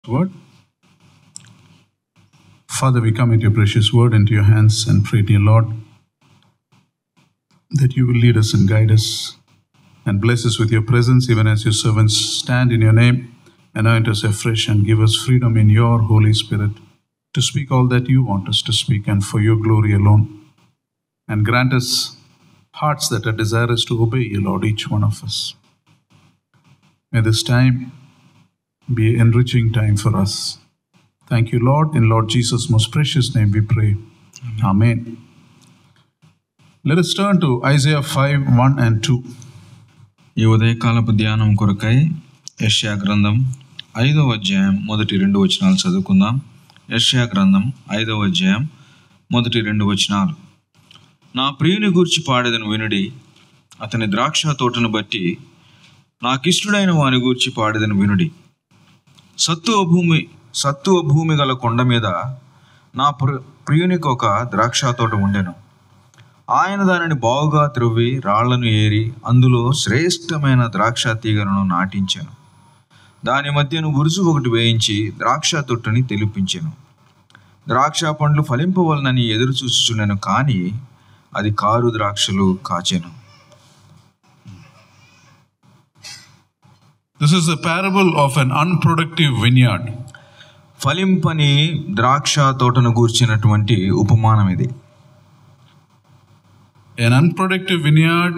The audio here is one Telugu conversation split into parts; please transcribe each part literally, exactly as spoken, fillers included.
Word. Father, we commit your precious word into your hands and pray, dear Lord, that you will lead us and guide us and bless us with your presence, even as your servants stand in your name. Anoint us afresh and give us freedom in your Holy Spirit to speak all that you want us to speak and for your glory alone. And grant us hearts that are desirous to obey you, Lord, each one of us. May this time be an enriching time for us. Thank you, Lord. In Lord Jesus' most precious name we pray. Amen. Amen. Let us turn to Isaiah five, one and two. ఈ ఉదయకాలపు ధ్యానం కొరకై యెషయా గ్రంథం ఐదవ అధ్యాయం మొదటి రెండు వచనాలు చదువుకుందాం. యెషయా గ్రంథం ఐదవ అధ్యాయం మొదటి రెండు వచనాలు. నా ప్రియుని గూర్చి పాడేదను వినుడి, అతని ద్రాక్ష తోటను బట్టి నాకిష్టుడైన వాని గూర్చి పాడేదను వినుడి. సత్తువ భూమి సత్తువ భూమి గల కొండ మీద నా ప్రి ప్రియునికి ఒక ద్రాక్ష తోట ఉండెను. ఆయన దానిని బావుగా త్రవ్వి రాళ్లను ఏరి అందులో శ్రేష్టమైన ద్రాక్ష తీగలను నాటించాను. దాని మధ్యను బురుజు ఒకటి వేయించి ద్రాక్ష తొట్టుని తెలిపించాను. ద్రాక్ష పండ్లు ఫలింపవలనని ఎదురు చూచుచున్నాను, కానీ అది కారు ద్రాక్షలు కాచెను. This is a parable of an unproductive vineyard. ఫలింపని ద్రాక్ష తోటను గూర్చినటువంటి ఉపమానం ఇది. An unproductive vineyard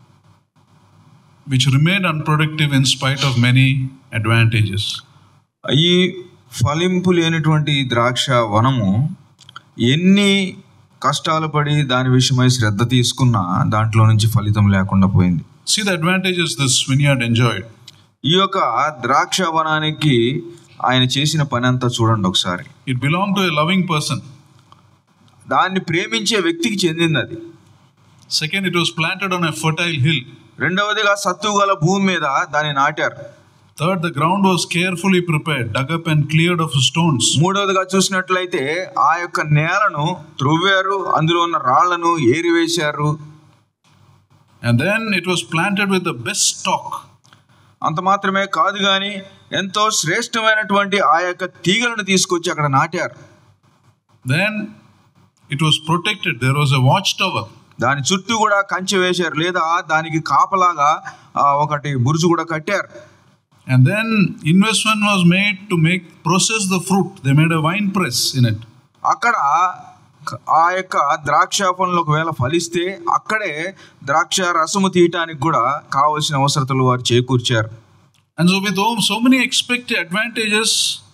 which remained unproductive in spite of many advantages. ఈ ఫలింపు లేనటువంటి ద్రాక్ష వనము ఎన్ని కష్టాలు పడి దాని విషయమై శ్రద్ధ తీసుకున్నా దాంట్లో నుంచి ఫలితం లేకుండా పోయింది. See the advantages this vineyard enjoyed. ఈ యొక్క ద్రాక్ష వనానికి ఆయన చేసిన పని అంతా చూడండి ఒకసారి. It belonged to a loving person. దాన్ని ప్రేమించే వ్యక్తికి చెందింది అది. Second, it was planted on a fertile hill. రెండవదిగా సత్తువ గల భూమి మీద దాన్ని నాటారు. Third, the ground was carefully prepared, dug up and cleared of stones. మూడవదిగా చూసినట్లయితే ఆ యొక్క నేలను త్రవ్వారు, అందులో ఉన్న రాళ్లను ఏరివేశారు. And then it was planted with the best stock. అంత మాత్రమే కాదు కానీ ఎంతో శ్రేష్టమైనటువంటి ఆ యొక్క తీగలను తీసుకొచ్చి అక్కడ నాటారు. Then it was protected. There was a watchtower. దాని చుట్టూ కూడా కంచె వేశారు, లేదా దానికి కాపలాగా ఒకటి బురుజు కూడా కట్టారు. And then investment was made to make process the fruit. They made a wine press in it. అక్కడ ఆ యొక్క ద్రాక్ష పండ్లు ఒకవేళ ఫలిస్తే అక్కడే ద్రాక్ష రసము తీయటానికి కూడా కావలసిన అవసరతలు వారు చేకూర్చారు. And so with so many expected advantages,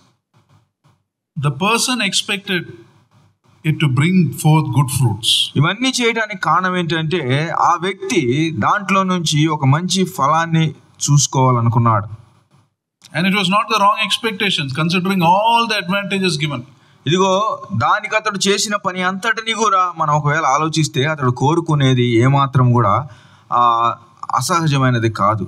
the person expected it to bring forth good fruits. ఇవన్నీ చేయడానికి కారణం ఏంటంటే ఆ వ్యక్తి దాంట్లో నుంచి ఒక మంచి ఫలాన్ని చూసుకోవాలనుకున్నాడు. And it was not the wrong expectations considering all the advantages given. ఇదిగో దానికి అతడు చేసిన పని అంతటిని కూడా మనం ఒకవేళ ఆలోచిస్తే అతడు కోరుకునేది ఏమాత్రం కూడా ఆ అసహజమైనది కాదు.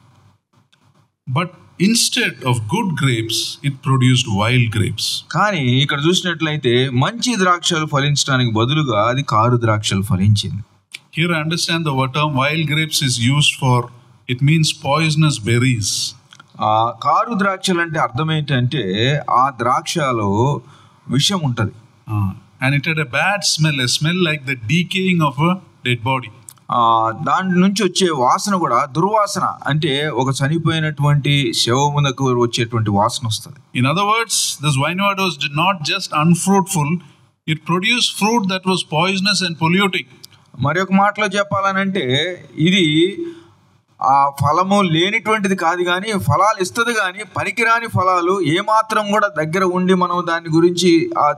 But instead of good grapes, it produced wild grapes. కానీ ఇక్కడ చూసినట్లయితే మంచి ద్రాక్షలు ఫలించడానికి బదులుగా అది కారు ద్రాక్షలు ఫలించింది. Here I understand the term wild grapes is used for, it means poisonous berries. ఆ కారు ద్రాక్షలు అంటే అర్థం ఏంటంటే ఆ ద్రాక్షలో విషం ఉంటది. Uh, and it had a bad smell, a smell like the decaying of a dead body. ఆ దాని నుంచి వచ్చే వాసన కూడా దుర్వాసన, అంటే ఒక చనిపోయినటువంటి శవమునకు వచ్చేటువంటి వాసన వస్తుంది. In other words, this vineyard was not just unfruitful, it produced fruit that was poisonous and polluting. మరి ఒక మాటలో చెప్పాలనంటే ఇది ఆ ఫలము లేనిటువంటిది కాదు, కానీ ఫలాలు ఇస్తుంది, కానీ పనికిరాని ఫలాలు ఏమాత్రం కూడా దగ్గర ఉండి మనం దాని గురించి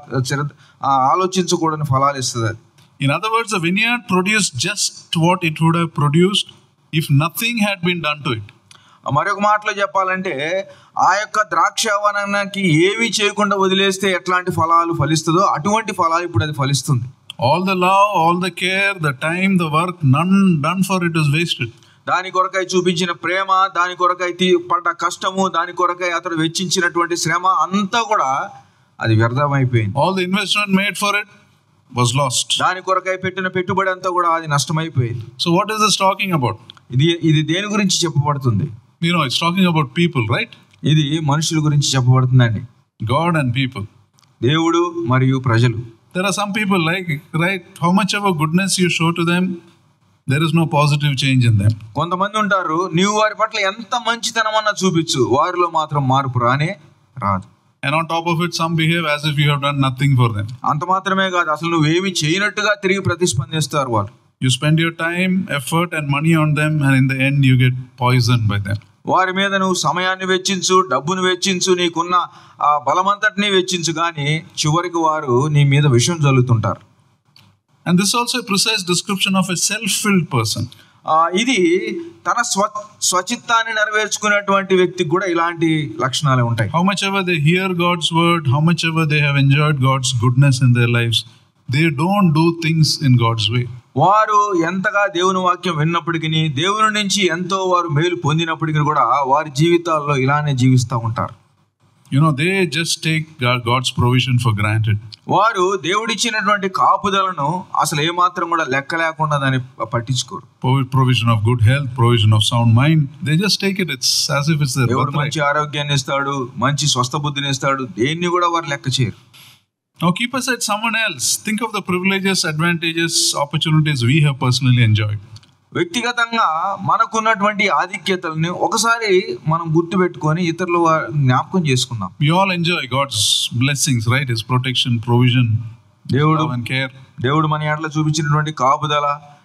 ఆలోచించకూడని ఫలాలు ఇస్తుంది. In other words, the vineyard produced just what it would have produced if nothing had been done to it. మరొక మాటలో చెప్పాలంటే ఆ యొక్క ద్రాక్షవనానికి ఏమీ చేయకుండా వదిలేస్తే ఎట్లాంటి ఫలాలు ఫలిస్తుందో అటువంటి ఫలాలు ఇప్పుడు అది ఫలిస్తుంది. All the love, all the care, the time, the work, none done for it was wasted. దాని కొరకై చూపించిన ప్రేమ, దాని కొరకై పడ్డ కష్టము, దాని కొరకై అతడు వెచ్చించినటువంటి శ్రమ అంతా కూడా అది వ్యర్థమైపోయింది. All the investment made for it was lost. దాని కొరకై పెట్టిన పెట్టుబడి అంతా కూడా అది నష్టమైపోయింది. So what is this talking about? ఇది ఇది దేని గురించి చెప్పబడుతుంది? You know, it's talking about people, right? ఇది మనుషుల గురించి చెప్పబడుతుందండి. God and people. దేవుడు మరియు ప్రజలు. There are some people like, right, how much of a goodness you show to them, there is no positive change in them. కొంతమంది ఉంటారు, నీవు వారి పట్ల ఎంత మంచితనం అన్నా చూపించు, వారిలో మాత్రం మార్పు రానే రాదు. And on top of it, some behave as if you have done nothing for them. అంత మాత్రమే కాదు, అసలు నువ్వేమి చేయనట్టుగా తిరిగి ప్రతిస్పందిస్తారు వారు. You spend your time, effort and money on them, and in the end you get poisoned by them. వారి మీద నువ్వు సమయాన్ని వెచ్చించు, డబ్బును వెచ్చించు, నీకున్న ఆ బలమంతటిని వెచ్చించు, కానీ చివరికి వారు నీ మీద విషం జల్లుతుంటారు. And this is also a precise description of a self-filled person. ఇది తన స్వ స్వచిత్తాన్ని నెరవేర్చుకునేటువంటి వ్యక్తికి కూడా ఇలాంటి లక్షణాలే ఉంటాయి. How much ever they hear God's word, how much ever they have enjoyed God's goodness in their lives, they don't do things in God's way. వారు ఎంతగా దేవుని వాక్యం విన్నప్పటికీ, దేవుని నుంచి ఎంతో వారు మేలు పొందినప్పటికీ కూడా వారి జీవితాల్లో ఇలానే జీవిస్తూ ఉంటారు. You know, they just take God's provision for granted. వారు దేవుడిచ్చినటువంటి కాపుదలను అసలు ఏమాత్రం కూడా లెక్క లేకుండా దాన్ని పట్టించుకోరు. Provision of good health, provision of sound mind, they just take it. It's as if it's their birthright. దేవుడు మంచి ఆరోగ్యాన్ని ఇస్తాడు, మంచి స్వస్థ బుద్ధిని ఇస్తాడు, దేన్ని కూడా వారు లెక్క చేయరు. Now keep aside someone else. Think of the privileges, advantages, opportunities we have personally enjoyed. వ్యక్తిగతంగా మనకున్నటువంటి ఆధిక్యతల్ని ఒకసారి మనం గుర్తుపెట్టుకొని ఇతరుల జ్ఞాపకం చేసుకుందాం. We all enjoy God's blessings, right? His protection, provision, దేవుడు love and care. దేవుడు మన ఎడల చూపించినటువంటి కాపుదల,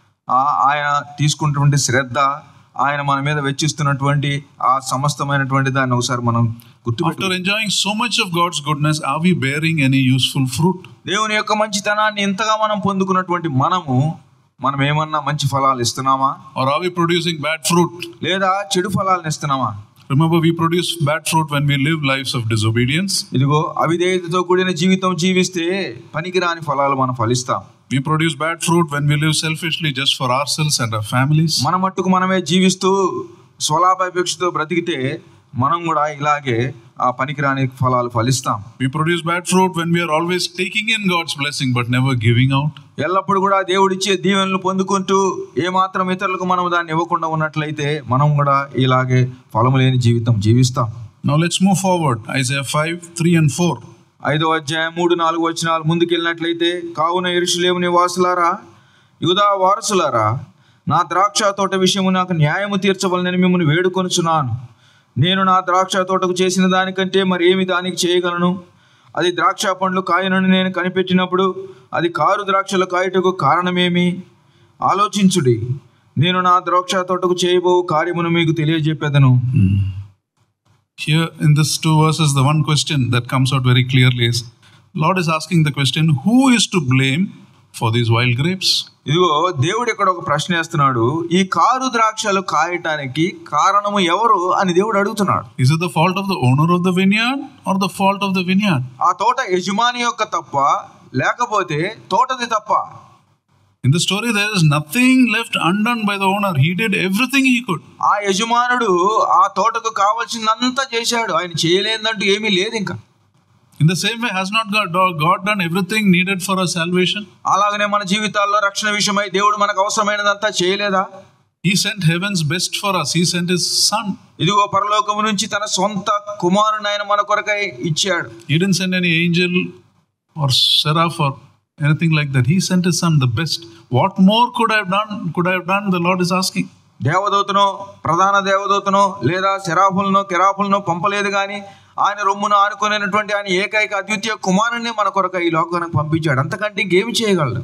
ఆయన తీసుకున్నటువంటి శ్రద్ధ, ఆయన మన మీద వెచ్చిస్తున్నటువంటి ఆ సమస్తమైనటువంటి దాన్ని ఒకసారి మనం గుర్తుపెట్టు. After enjoying so much of God's goodness, are we bearing any useful fruit? దేవుని యొక్క మంచితనాన్ని ఇంతగా మనం పొందుకున్నటువంటి మనము మనం ఏమన్నా మంచి ఫలాలు ఇస్తున్నామా? Or are we producing bad fruit? లేదా చెడు ఫలాలను ఇస్తున్నామా? Remember, we produce bad fruit when we live lives of disobedience. ఇదిగో అవిధేయతతో కూడిన జీవితం జీవిస్తే పనికిరాని ఫలాలు మనం ఫలిస్తాం. We produce bad fruit when we live selfishly just for ourselves and our families. మన మట్టుకు మనమే జీవిస్తూ స్వలాభాపేక్షతో బ్రతికితే మనం కూడా ఇలాగే ఆ పనికిరాని ఫలాలు ఫలిస్తాం. We produce bad fruit when we are always taking in God's blessing but never giving out. ఎల్లప్పుడు కూడా దేవుడిచ్చే దీవెనలు పొందుకుంటూ ఏమాత్రం ఇతరులకు మనం దాన్ని ఇవ్వకుండా ఉన్నట్లయితే మనం కూడా ఇలాగే ఫలము లేని జీవితం జీవిస్తాం. Now let's move forward. Isaiah five, three and four. ఐదో అధ్యాయం మూడు నాలుగు వచనాలు ముందుకెళ్ళినట్లయితే, కావున యెరూషలేము నివాసులారా, యూదా వారసులారా, నా ద్రాక్ష తోట విషయము నాకు న్యాయము తీర్చవలనని మిమ్మల్ని వేడుకొనుచున్నాను. నేను నా ద్రాక్ష తోటకు చేసిన దానికంటే మరి ఏమి దానికి చేయగలను? అది ద్రాక్ష పండ్లు కాయనని నేను కనిపెట్టినప్పుడు అది కారు ద్రాక్షలు కాయుటకు కారణమేమి? ఆలోచించుడి. నేను నా ద్రాక్ష తోటకు చేయబో కార్యమును మీకు తెలియజెప్పేదను. Here in this two verses, the one question that comes out very clearly is, Lord is asking the question, who is to blame for these wild grapes? ఇదిగో దేవుడు ఇక్కడ ఒక ప్రశ్న వేస్తున్నాడు, ఈ కారు ద్రాక్షలు కాయటానికి కారణము ఎవరు అని దేవుడు అడుగుతున్నాడు. Is it the fault of the owner of the vineyard or the fault of the vineyard? ఆ తోట యజమాని యొక్క తప్ప లేకపోతే తోటది తప్ప? In the story, there is nothing left undone by the owner. He did everything he could. ఆ యజమానుడు ఆ తోటకు కావాల్సినంత చేశాడు, ఆయన చేయలేదంటూ ఏమీ లేదు. ఇంకా in the same way, has not God, God done everything needed for our salvation? అలాగనే మన జీవితాల్లో రక్షణ విషయమై దేవుడు మనకు అవసరమైనదంతా చేయలేదా? He sent heaven's best for us. He sent his son. ఇదిగో పరలోకము నుంచి తన సొంత కుమారుని ఆయన మన కొరకై ఇచ్చాడు. He didn't send any angel or seraph or anything like that. He sent his son, the best. What more could I have done? Could I have done? The Lord is asking. దేవదూతనో ప్రధాన దేవదూతనో లేదా శరాఫులనో కెరాఫులనో పంపలేదు, కానీ ఆయన రొమ్మున ఆనుకునేటువంటి ఆయన ఏకైక అద్వితీయ కుమారుణ్ణి మన కొరకు ఈ లోకానికి పంపించాడు. అంతకంటే ఇంకేమి చేయగలడు?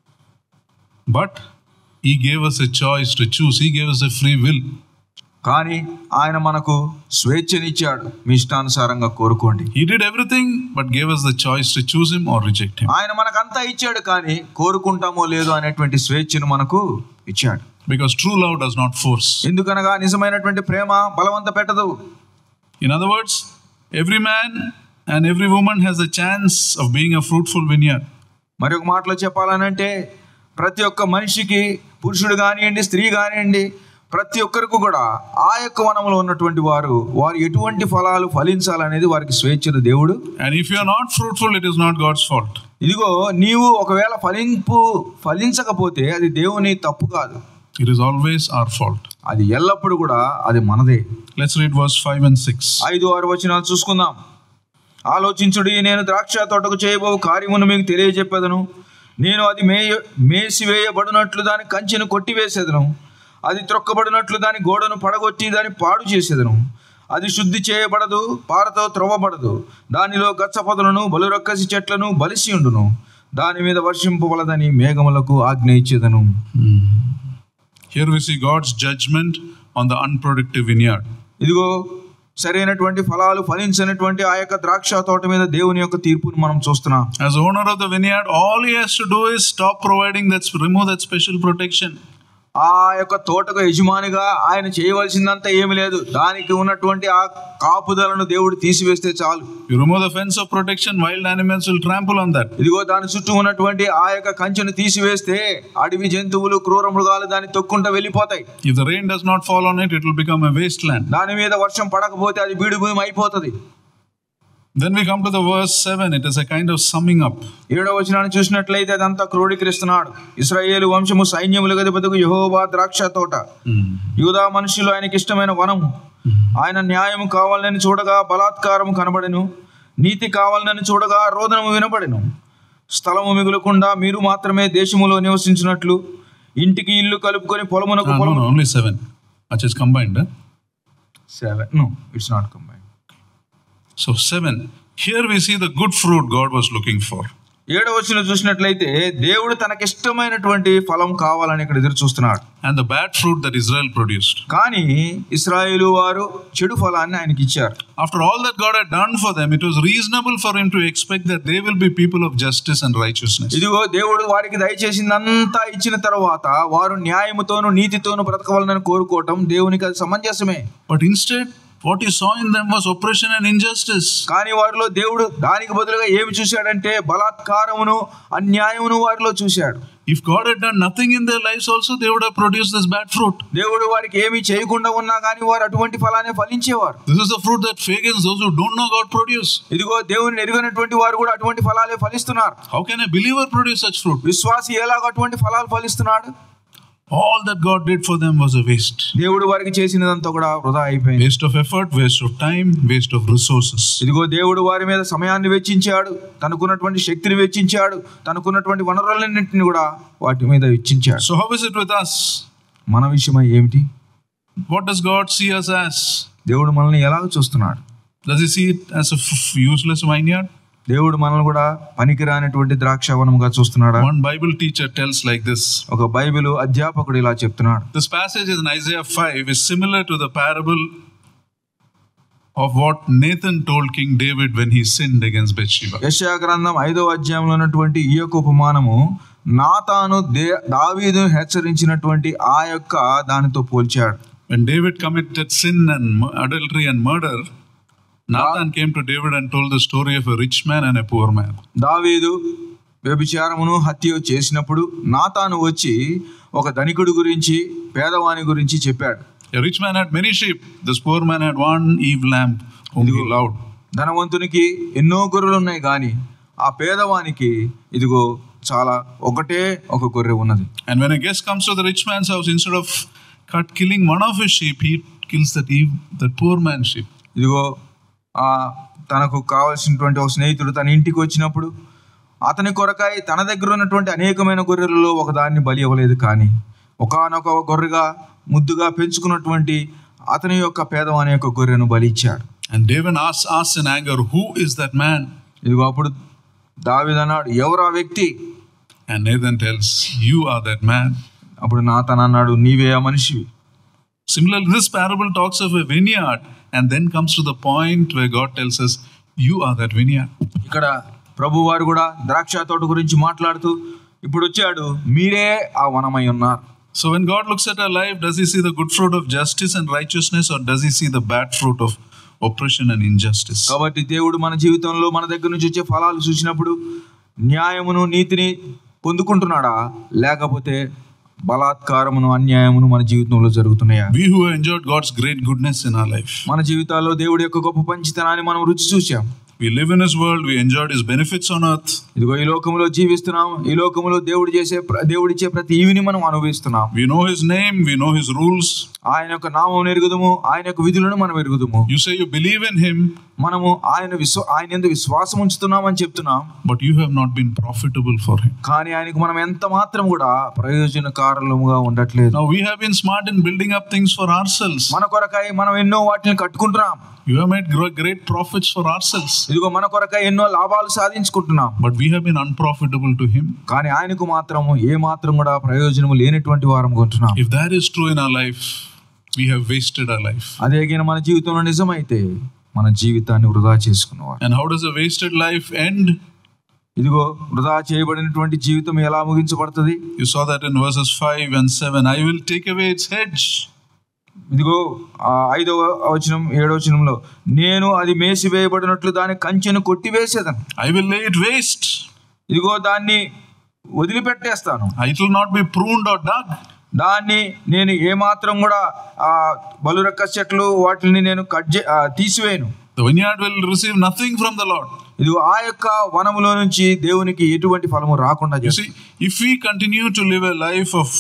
But he gave us a choice to choose. He gave us a free will. కానీ ఆయన మనకు స్వేచ్ఛనిచ్చాడు, మీ ఇష్టానుసారంగా కోరుకోండి. He did everything but gave us the choice to choose him or reject him. ఆయన మనకంతా ఇచ్చాడు, కానీ కోరుకుంటామో లేదో అనేటువంటి స్వేచ్ఛను మనకు ఇచ్చాడు. Because true love does not force. ఎందుకనగా నిజమైనటువంటి ప్రేమ బలవంత పెట్టదు. In other words, every man and every woman has a chance of being a fruitful vineyard. మరి ఒక మాటలో చెప్పాలనంటే, ప్రతి ఒక్క మనిషికి, పురుషుడు కానివ్వండి స్త్రీ కానివ్వండి, ప్రతి ఒక్కరికి కూడా ఆ యొక్క వనంలో ఉన్నటువంటి వారు వారు ఎటువంటి ఫలాలు ఫలించాలనేది వారికి స్వేచ్ఛను దేవుడు. And if you are not fruitful, it is not God's fault. ఇదిగో నీవు ఒకవేళ ఫలింపు ఫలించకపోతే అది దేవుని తప్పు కాదు. It is always our fault. అది ఎల్లప్పుడూ కూడా అది మనదే. Let's read verse five and six. ఐదు ఆరు వచనాలు చూసుకుందాం. ఆలోచించుడి, నేను ద్రాక్ష తోటకు చేయబో కార్యమును మీకు తెలియజెప్పేదను. నేను అది మేయ మేసివేయబడినట్లు దాని కంచెను కొట్టివేసేదను. అది త్రొక్కబడినట్లు దాని గోడను పడగొట్టి దాన్ని పాడు చేసేదను. అది శుద్ధి చేయబడదు, పారతో త్రవ్వబడదు. దానిలో గచ్చపొదలను బలురక్కసి చెట్లను బలిసి ఉండును. దాని మీద వర్షింపబలదని మేఘములకు ఆజ్ఞ ఇచ్చేదను. Here we see God's judgment on the unproductive vineyard. ఇదిగో సరైనటువంటి ఫలాలు ఫలించినటువంటి ఆ యొక్క ద్రాక్ష తోట మీద దేవుని యొక్క తీర్పును మనం చూస్తున్నాం. As owner of the vineyard, all he has to do is stop providing that, remove that special protection. ఆ యొక్క తోటకు యజమానిగా ఆయన చేయవలసిందంతా ఏమి లేదు. దానికి ఉన్నటువంటి ఆ కాపుదలను దేవుడు తీసివేస్తే చాలు. You remove the fence of protection, wild animals will trample on that. ఇదిగో దాని చుట్టూ ఉన్నటువంటి ఆ యొక్క కంచెను తీసివేస్తే అడవి జంతువులు, క్రూర మృగాలు దాన్ని తొక్కుంటూ వెళ్ళిపోతాయి. If the rain does not fall on it, it will become a wasteland. దాని మీద వర్షం పడకపోతే అది బీడు భూమి అయిపోతుంది. Then we come to the verse seven. It is a kind of summing up. ఏడవ వచనాన్ని చూసినట్లయితే అదంతా క్రోడీకరిస్తున్నాడు. ఇశ్రాయేలు వంశము సైన్యముల అధిపతియగు యెహోవా ద్రాక్ష తోట, యూదా మనుషులు ఆయనకి ఇష్టమైన వనము. ఆయన న్యాయము కావాలని చూడగా బలాత్కారము కనబడెను, నీతి కావాలని చూడగా రోదనము వినబడెను. స్థలము మిగులకుండా మీరు మాత్రమే దేశములో నివసించినట్లు ఇంటికి ఇల్లు కలుపుకొని పొలమునకు పొలము. Only seven. It's combined. Seven. No, it's not combined. So seven. Here we see the good fruit God was looking for. ఏడవ వచనం చూసినట్లయితే దేవుడు తనకిష్టమైనటువంటి ఫలం కావాలని ఇక్కడ ఎదురు చూస్తున్నాడు. And the bad fruit that Israel produced. కానీ ఇశ్రాయేలు వారు చెడు ఫలాన్ని ఆయనకి ఇచ్చారు. After all that God had done for them, it was reasonable for him to expect that they will be people of justice and righteousness. ఇదిగో దేవుడు వారికి దయచేసిందంతా ఇచ్చిన తర్వాత వారు న్యాయముతోను నీతితోను బ్రతకవాలని కోరుకోవటం దేవునికి అది సమంజసమే. But instead what he saw in them was oppression and injustice. కానీ వారిలో దేవుడు దానికి బదులుగా ఏమి చూశాడంటే బలాత్కారమును అన్యాయమును వారిలో చూశాడు. If God had done nothing in their lives also, they would have produced this bad fruit. దేవుడు వారికి ఏమీ చేయకుండా ఉన్నా కానీ వారు అటువంటి ఫలాన్ని ఫలించేవారు. This is the fruit that pagans, those who don't know God, produce. ఇదిగో దేవుని ఎరుగనటువంటి వారు కూడా అటువంటి ఫలాలే ఫలిస్తున్నారు. How can a believer produce such fruit? విశ్వాసి ఎలాగ అటువంటి ఫలాలు ఫలిస్తున్నాడు? All that God did for them was a waste. దేవుడు వారికి చేసినదంతా కూడా వృధా అయిపోయింది. Waste of effort, waste of time, waste of resources. ఇదిగో దేవుడు వారి మీద సమయాన్ని వెచ్చించాడు, తనకున్నటువంటి శక్తిని వెచ్చించాడు, తనకున్నటువంటి వనరులన్నింటిని కూడా వాటి మీద వెచ్చించాడు. So how is it with us? మన విషయమై ఏమిటి? What does God see us as? దేవుడు మనల్ని ఎలాగ చూస్తున్నాడు? Does he see it as a f- useless vineyard? దేవుడు మనల్ని కూడా పనికిరానటువంటి ద్రాక్షవనముగా చూస్తున్నాడా? One Bible teacher tells like this. ఒక బైబిల్ అధ్యాపకుడు ఇలా చెప్తున్నాడు. This passage in Isaiah five is similar to the parable of what Nathan told King David when he sinned against Bathsheba. యెషయా గ్రంథం ఐదవ అధ్యాయంలో ఉన్నటువంటి ఈ యొక్క ఉపమానము నాతాను దావీదును హెచ్చరించినటువంటి ఆ యొక్క దానితో పోల్చాడు. When David committed sin and adultery and murder, Nathan came to David and told the story of a rich man and a poor man. దావీదు వ్యభిచారమును హత్య చేసినప్పుడు నాతాను వచ్చి ఒక ధనికుడి గురించి పేదవాని గురించి చెప్పాడు. A rich man had many sheep. This poor man had one ewe lamb whom he loved. ధనవంతునికి ఎన్నో గొర్రెలు ఉన్నాయి కానీ ఆ పేదవానికి ఇదిగో చాలా ఒకటే ఒక గొర్రె ఉన్నది. And when a guest comes to the rich man's house, instead of cut killing one of his sheep, he kills that eve, that poor man's sheep. ఇదిగో ఆ తనకు కావాల్సినటువంటి ఒక స్నేహితుడు తన ఇంటికి వచ్చినప్పుడు అతని కొరకాయ తన దగ్గర ఉన్నటువంటి అనేకమైన గొర్రెలలో ఒకదాన్ని బలి ఇవ్వలేదు, కానీ ఒకానొక గొర్రెగా ముద్దుగా పెంచుకున్నటువంటి అతని యొక్క పేదవాని యొక్క గొర్రెను బలి ఇచ్చాడు. And David asks, asks in anger, who is that man? ఇదిగో అప్పుడు దావీదు అన్నాడు, ఎవరు ఆ వ్యక్తి? And Nathan tells, you are that man. అప్పుడు నాతాను అన్నాడు, నీవే ఆ మనిషి. Similarly, this parable talks of a vineyard and then comes to the point where God tells us, you are that vineyard. ఇక్కడ ప్రభు వారు కూడా ద్రాక్ష తోట గురించి మాట్లాడుతూ ఇప్పుడు వచ్చాడు, మీరే ఆ వనమై ఉన్నారు. So when God looks at our life, does he see the good fruit of justice and righteousness, or does he see the bad fruit of oppression and injustice? కాబట్టి దేవుడు మన జీవితంలో మన దగ్గర నుంచి వచ్చే ఫలాలు చూసినప్పుడు న్యాయమును నీతిని పొందుకుంటున్నాడా, లేకపోతే బలాత్కారమును అన్యాయమును మన జీవితంలో జరుగుతున్నాయా? We who have enjoyed God's great goodness in our life, మన జీవితాల్లో దేవుడి యొక్క గొప్ప పంచితనాన్ని మనం రుచి చూసాం. We live in his world, we enjoyed his benefits on earth. ఇదిగో ఈ లోకంలో జీవిస్తున్నాం, ఈ లోకంలో దేవుడు చేసే దేవుడిచ్చే ప్రతి ఈవిని మనం అనుభవిస్తున్నాం. We know his name, we know his rules. ఆయన యొక్క నామం ఎరుగుదుము, ఆయన యొక్క విధులను మనం ఎరుగుదుము. You say you believe in him, మనము ఆయన విశ్వ ఆయన యందు విశ్వాసం ఉంచుతున్నాం అని చెప్తున్నాం. but you have not been profitable for him. కానీ ఆయనకు మనం ఎంత మాత్రం కూడా ప్రయోజనకారులముగా ఉండట్లేదు. Now we have been smart in building up things for ourselves. మన కొరకై మనం ఎన్నో వాటిని కట్టుకుంటున్నాం. You have made great profits for ourselves. ఇదిగో మన కొరకై ఎన్నో లాభాలు సాధించుకుంటున్నాం. But we have been unprofitable to him. కానీ ఆయనకు మాత్రం ఏ మాత్రం కూడా ప్రయోజనము లేనటువంటి వారముగా ఉంటున్నాం. If that is true in our life, we have wasted our life. అదే గిన మన జీవితంలో నిజమైతే మన జీవితాన్ని వృధా చేసుకున్నవారు. And how does a wasted life end? ఇదిగో వృధా చేయబడినటువంటి జీవితం ఎలా ముగించబడుతుంది? You saw that in verses five and seven. I will take away its hedge. ఇదిగో ఐదవ వచనం ఏడవ వచనంలో, నేను అది మేసివేయబడినట్లు దాని కంచెను కొట్టివేసేదను. I will lay it waste. ఇదిగో దాన్ని వదిలిపెట్టేస్తాను. It will not be pruned or dug. దాన్ని నేను ఏమాత్రం కూడా ఆ బలురక్క చెట్లు వాటిని నేను కట్ తీసివేయను. The vineyard will receive nothing from the Lord. ఇదిగో ఆ యొక్క వనములో నుంచి దేవునికి ఎటువంటి ఫలము రాకుండా చేస్తాను. You see, if we continue to live a life of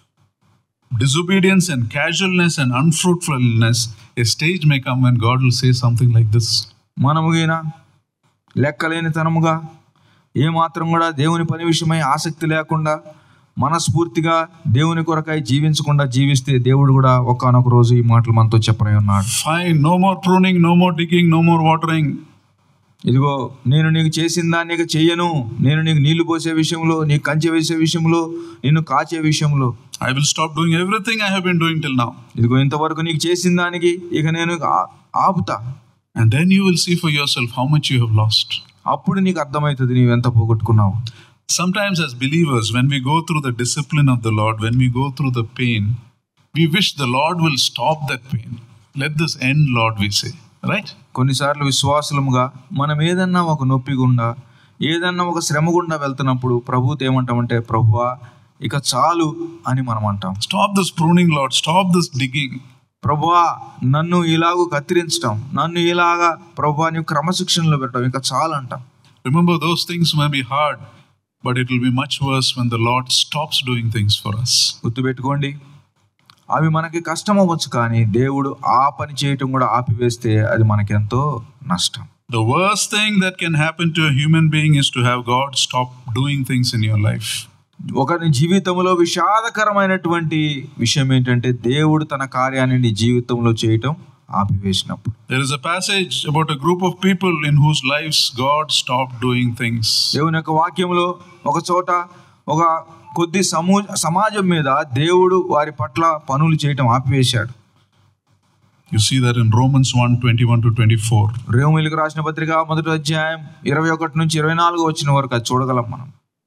disobedience and casualness and unfruitfulness, a stage may come when God will say something like this. మనముగిన లెక్కలేని తనముగా ఏ మాత్రం కూడా దేవుని పని విషయమై ఆసక్తి లేకుండా మనస్ఫూర్తిగా దేవుని కొరకై జీవించకుండా జీవిస్తే దేవుడు కూడా ఒకానొక రోజు ఈ మాటలు మనతో చెప్పనే ఉన్నాడు. Fine, no more pruning, no more digging, no more watering. ఇదిగో నేను నీకు చేసిన దాన్ని ఇక చెయ్యను. నేను నీకు నీళ్లు పోసే విషయంలో, నీకు కంచె వేసే విషయంలో, నిన్ను కాచే విషయంలో I will stop doing everything I have been doing till now. ఇదిగో ఇంతవరకు నీకు చేసిన దానికి ఇక నేను ఆపుతా. And then you will see for yourself how much you have lost. అప్పుడు నీకు అర్థమవుతుంది నీవు ఎంత పోగొట్టుకున్నావు. Sometimes as believers, when we go through the discipline of the Lord, when we go through the pain, we wish the Lord will stop that pain. Let this end, Lord, we say. Right? కొన్నిసార్లు విశ్వాసులముగా మనం ఏదన్నా ఒక నొప్పి గుండా, ఏదన్నా ఒక శ్రమ గుండా వెళ్తున్నప్పుడు ప్రభువుతో ఏమంటామంటే, ప్రభువా ఇక చాలు అని మనం అంటాం. Stop this pruning, Lord. Stop this digging. ప్రభువా నన్ను ఇలాగూ కత్తిరించడం, నన్ను ఇలాగా ప్రభువా నీవు క్రమశిక్షణలో పెట్టడం, ఇక చాలు అంటాం. Remember, those things may be hard, but it will be much worse when the Lord stops doing things for us. గుర్తుపెట్టుకోండి, అవి మనకి కష్టం అవ్వచ్చు, కానీ దేవుడు ఆ పని చేయటం కూడా ఆపివేస్తే అది మనకెంతో నష్టం. The worst thing that can happen to a human being is to have God stop doing things in your life. ఒకరి జీవితంలో విషాదకరమైనటువంటి విషయం ఏంటంటే దేవుడు తన కార్యాన్ని నీ జీవితంలో చేయటం ఆపివేసినప్పుడు. There is a passage about a group of people in whose lives God stopped doing things. దేవుని యొక్క వాక్యంలో ఒక చోట ఒక కొద్ది సమూ సమాజం మీద దేవుడు వారి పట్ల పనులు చేయటం ఆపివేశాడు. You see that in Romans one twenty-one to twenty-four. రోమీయులకు రాసిన పత్రిక మొదటి అధ్యాయం ఇరవై ఒకటి నుంచి ఇరవై నాలుగు వచ్చిన వరకు అది చూడగలం మనం.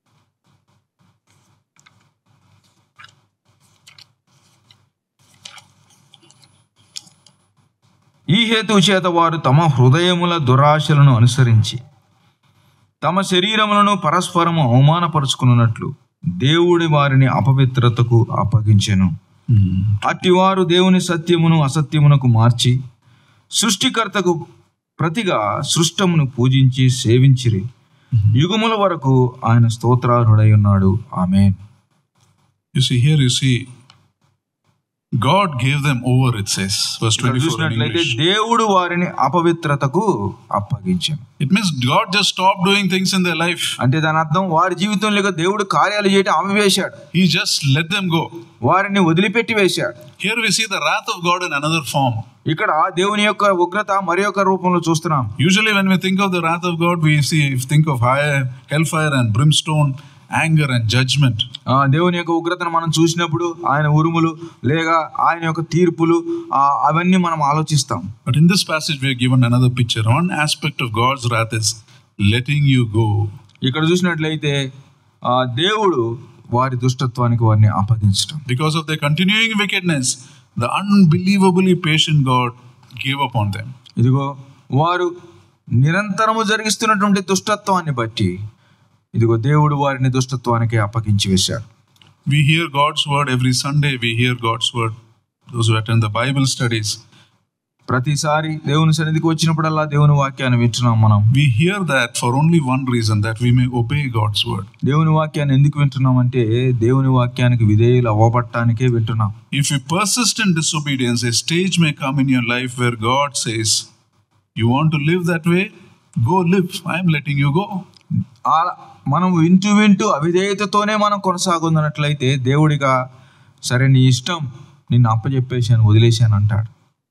ఈ హేతువు చేత వారు తమ హృదయముల దురాశలను అనుసరించి తమ శరీరములను పరస్పరము అవమానపరుచుకున్నట్లు దేవుడి వారిని అపవిత్రతకు అప్పగించెను. అట్టివారు దేవుని సత్యమును అసత్యమునకు మార్చి సృష్టికర్తకు ప్రతిగా సృష్టమును పూజించి సేవించిరి. యుగముల వరకు ఆయన స్తోత్రార్హుడై ఉన్నాడు. ఆమేన్. You see, here you see God gave them over, it says, verse twenty-four in English. దేవుడు వారిని అపవిత్రతకు అప్పగించెను. It means God just stopped doing things in their life. అంటే దాని అర్థం వారి జీవితంలో దేవుడు కార్యాలు చేయటం ఆపివేశాడు. He just let them go. వారిని వదిలిపెట్టి వేశాడు. Here we see the wrath of God in another form. ఇక్కడ దేవుని యొక్క ఉగ్రత మరి ఒక రూపంలో చూస్తున్నాం. Usually when we think of the wrath of God, we see think of fire, hellfire and brimstone, anger and judgment. దేవుని యొక్క ఉగ్రతను మనం చూసినప్పుడు ఆయన ఉరుములు లేక ఆయన యొక్క తీర్పులు అవన్నీ మనం ఆలోచిస్తాం. But in this passage we are given another picture. One aspect of God's wrath is letting you go. ఇక్కడ చూసినట్లయితే దేవుడు వారి దుష్టత్వానికి వారిని అప్పగించడం. Because of their continuing wickedness, the unbelievably patient God gave up on them. ఇదిగో వారు నిరంతరము జరిగిస్తున్నటువంటి దుష్టత్వాన్ని బట్టి ఇదిగో దేవుడు వారిని దుష్టత్వానికి అప్పగించి వేశాడు. We hear God's word every Sunday. We hear God's word. Those who attend the Bible studies, ప్రతిసారి దేవుని సన్నిధికి వచ్చినప్పుడల్లా దేవుని వాక్యాన్ని వింటున్నాం మనం. We hear that for only one reason, that we may obey God's word. దేవుని వాక్యాన్ని ఎందుకు వింటున్నాం అంటే దేవుని వాక్యానికి విధేయులు అవ్వబట్టానికే వింటున్నాం. If you persist in disobedience, a stage may come in your life where God says, you want to live that way? Go live. I am letting you go. మనం వింటూ వింటూ అవిధేయతతోనే మనం కొనసాగుతున్నట్లయితే దేవుడిగా సరే నీ ఇష్టం, నిన్ను అప్పచెప్పేశాను, వదిలేశాను అంటాడు.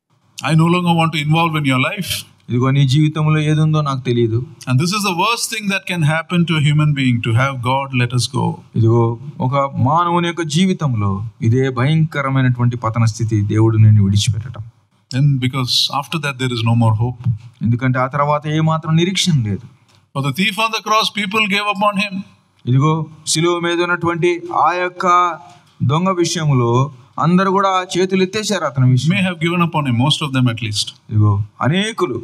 I no longer want to involve in your life. ఇదిగో నీ జీవితంలో ఏదుందో నాకు తెలియదు. And this is the worst thing that can happen to a human being, to have God let us go. ఇదిగో ఒక మానవుని యొక్క జీవితంలో ఇదే భయంకరమైనటువంటి పతన స్థితి, దేవుడు నిన్ను విడిచిపెట్టడం. And because after that there is no more hope. ఎందుకంటే ఆ తర్వాత ఏ మాత్రం నిరీక్షణ లేదు. For the thief on the cross, people gave up on him. ఇదిగో శిలువ మీద ఉన్నటువంటి ఆ యొక్క దొంగ విషయంలో అందరూ కూడా చేతులు ఎత్తేశారు అతని విషయం. May have given up on him, most of them at least. ఇదిగో అనేకులు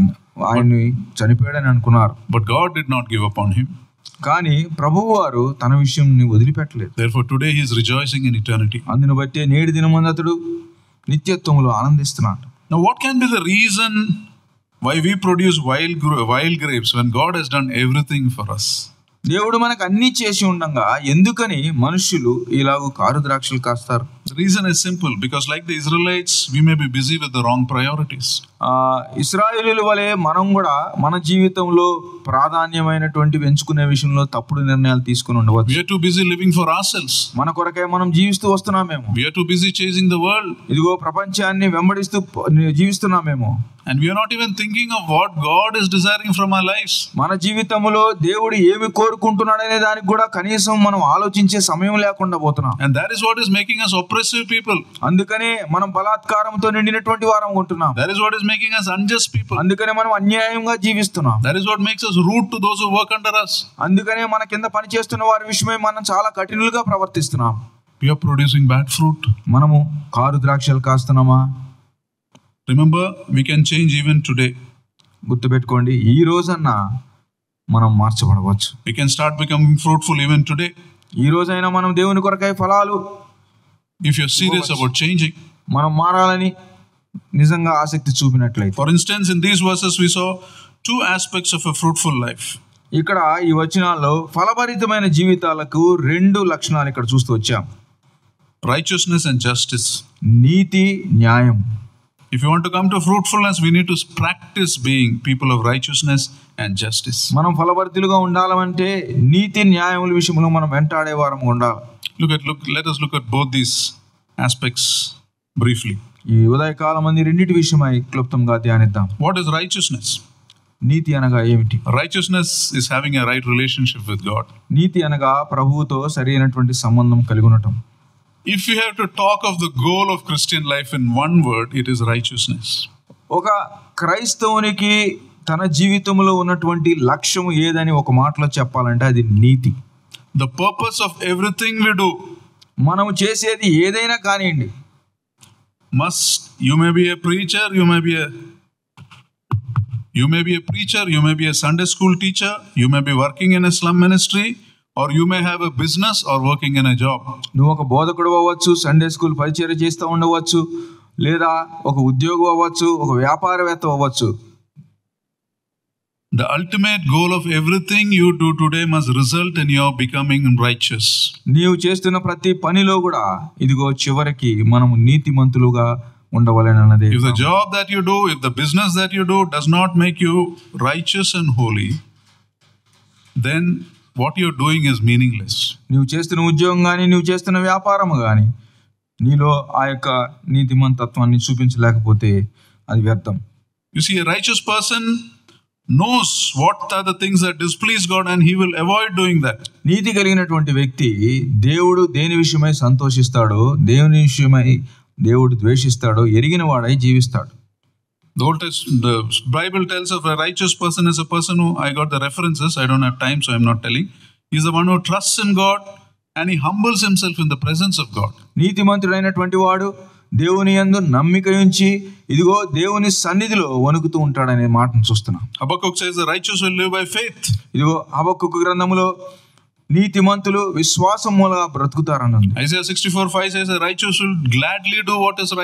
ఆయన్ని చనిపోయాడని అనుకున్నారు. But God did not give up on him. కానీ ప్రభువు వారు తన విషయం వదిలిపెట్టలేదు. Therefore today he is rejoicing in eternity. అందును బట్టి నేటి దినమందు అతడు నిత్యత్వములో ఆనందిస్తున్నాడు. Now what can be the reason why we produce wild wild grapes when God has done everything for us? దేవుడు మనకు అన్ని చేసి ఉండగా ఎందుకని మనుషులు ఇలాగ కారు ద్రాక్షలు కాస్తారు? The reason is simple, because like the Israelites we may be busy with the wrong priorities. ఆ ఇశ్రాయేలీయుల వలె మనం కూడా మన జీవితంలో ప్రాధాన్యమైనటువంటి ఎంచుకునే విషయంలో తప్పుడు నిర్ణయాలు తీసుకుని ఉండవచ్చు. We are too busy living for ourselves. మన కొరకే మనం జీవిస్తూ వస్తున్నామేమో. We are too busy chasing the world. ఇదిగో ప్రపంచాన్ని వెంబడిస్తూ జీవిస్తున్నామేమో. And we are not even thinking of what God is desiring from our lives. మన జీవితంలో దేవుడు ఏమి కోరుకుంటున్నాడనే దానికి కూడా కనీసం మనం ఆలోచించే సమయం లేకుండా పోతున్నాం. And that is what is making us oppressive people. అందుకనే మనం బలాత్కారంతో నిండినటువంటి వారం ఉంటున్నాం. That is what is making us unjust people. అందుకనే మనం అన్యాయంగా జీవిస్తున్నాం. That is what makes us rude to those who work under us. అందుకనే మన కింద పని చేస్తున్న వారి విషయమై మనం చాలా కఠినంగా ప్రవర్తిస్తున్నాం. We are producing bad fruit. మనము కారు ద్రాక్షలు కాస్తున్నామా? Remember, we can change even today. గుర్తుపెట్టుకోండి, ఈ రోజన్నా మనం మార్చబడవచ్చు. We can start becoming fruitful even today. ఈ రోజైనా మనం దేవుని కొరకై ఫలాలు, if you are serious about changing, మనం మారాలని నిజంగా ఆసక్తి చూపినట్లయితే. For instance, in these verses we saw two aspects of a fruitful life. ఇక్కడ ఈ వచనాల్లో ఫలభరితమైన జీవితాలకు రెండు లక్షణాలు ఇక్కడ చూస్తూ వచ్చాం. Righteousness and justice. నీతి, న్యాయం. If you want to come to fruitfulness, we need to practice being people of righteousness and justice. మనం ఫలభరితులుగా ఉండాలంటే నీతి న్యాయముల విషయంలో మనం వెంటాడే వారం ఉండాలి. Look at look let us look at both these aspects briefly. ఈ ఉదయకాలం మంది రెండిటి విషయమై క్లుప్తంగా ధ్యానిద్దాం. What is righteousness? నీతి అనగా ఏమిటి? Righteousness is having a right relationship with God. నీతి అనగా ప్రభువుతో సరైనటువంటి సంబంధం కలిగి ఉండటం. If you have to talk of the goal of Christian life in one word, it is righteousness. ఒక క్రైస్తవునికి తన జీవితంలో ఉన్నటువంటి లక్ష్యం ఏదని ఒక మాటలో చెప్పాలంటే అది నీతి. The purpose of everything we do, మనం చేసేది ఏదైనా కానివ్వండి, must you may be a preacher, you may be a you may be a preacher, you may be a Sunday school teacher, you may be working in a slum ministry, or you may have a business or working in a job. నువ్వు ఒక బోధకుడు అవ్వచ్చు, సండే స్కూల్ పరిచర్య చేస్తూ ఉండవచ్చు, లేదా ఒక ఉద్యోగం అవ్వచ్చు, ఒక వ్యాపారవేత్త అవ్వచ్చు. The ultimate goal of everything you do today must result in your becoming righteous. నీవు చేస్తున్న ప్రతి పనిలో కూడా ఇదిగో చివరికి మనము నీతిమంతులుగా ఉండవలెనన్నదే. If the job that you do, if the business that you do does not make you righteous and holy, then what you're doing is meaningless. నీవు చేస్తున్న ఉద్యోగం కానీ నువ్వు చేస్తున్న వ్యాపారం కానీ నీలో ఆ యొక్క నీతిమంతత్వాన్ని చూపించలేకపోతే అది వ్యర్థం. You see, a righteous person knows what are the things that displease God and he will avoid doing that. నీతి కలిగినటువంటి వ్యక్తి దేవుడు దేని విషయమై సంతోషిస్తాడో, దేవుని విషయమై దేవుడు ద్వేషిస్తాడో ఎరిగిన వాడై జీవిస్తాడు. The Old Testament, the Bible tells of a righteous person as a person who, I got the references, I don't have time so I'm not telling. He's the one who trusts in God and he humbles himself in the presence of God. నీతిమంతుడైనటువంటి వాడు దేవుని యందు నమ్మిక ఉంచి ఇదిగో దేవుని సన్నిధిలో వణుకుతూ ఉంటాడనే మాటను చూస్తున్నాం. Habakkuk says the righteous will live by faith. ఇదిగో హబక్కూకు గ్రంథములో నీతిమంతులు విశ్వాసం మూలంగా బ్రతుకుతారని ఉంది. Isaiah sixty-four five says the righteous will gladly do what is right.